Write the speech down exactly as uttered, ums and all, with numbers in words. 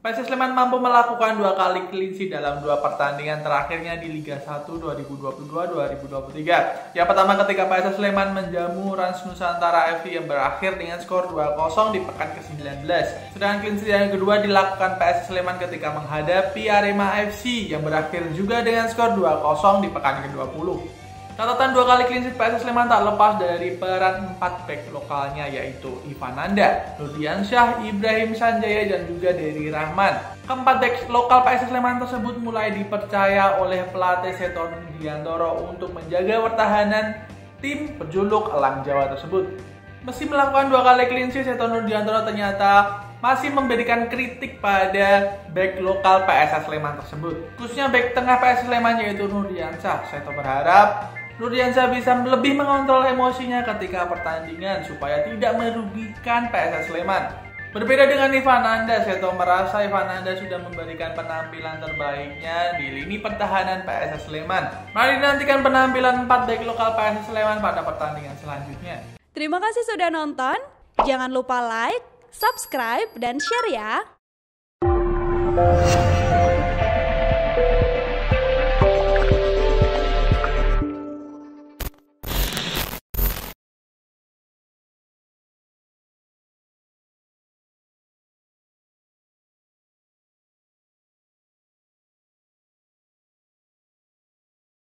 P S S Sleman mampu melakukan dua kali clean sheet dalam dua pertandingan terakhirnya di Liga satu dua ribu dua puluh dua dua ribu dua puluh tiga. Yang pertama ketika P S S Sleman menjamu Rans Nusantara F C yang berakhir dengan skor dua kosong di pekan ke sembilan belas. Sedangkan clean sheet yang kedua dilakukan P S S Sleman ketika menghadapi Arema F C yang berakhir juga dengan skor dua kosong di pekan ke dua puluh. Catatan dua kali clean sheet P S S Sleman tak lepas dari peran empat bek lokalnya yaitu Ivan Nanda, Nurdiansyah, Ibrahim Sanjaya, dan juga Dery Rahman. Keempat bek lokal P S S Sleman tersebut mulai dipercaya oleh pelatih Seto Nurdiantoro untuk menjaga pertahanan tim berjuluk Elang Jawa tersebut. Meski melakukan dua kali clean sheet, Seto Nurdiantoro ternyata masih memberikan kritik pada bek lokal P S S Sleman tersebut. Khususnya bek tengah P S S Sleman yaitu Nurdiansyah. Seto berharap Nurdiansyah bisa lebih mengontrol emosinya ketika pertandingan supaya tidak merugikan P S S Sleman. Berbeda dengan Ivan Nanda, Seto merasa Ivan Nanda sudah memberikan penampilan terbaiknya di lini pertahanan P S S Sleman. Mari dinantikan penampilan empat bek lokal P S S Sleman pada pertandingan selanjutnya. Terima kasih sudah nonton. Jangan lupa like, subscribe, dan share ya.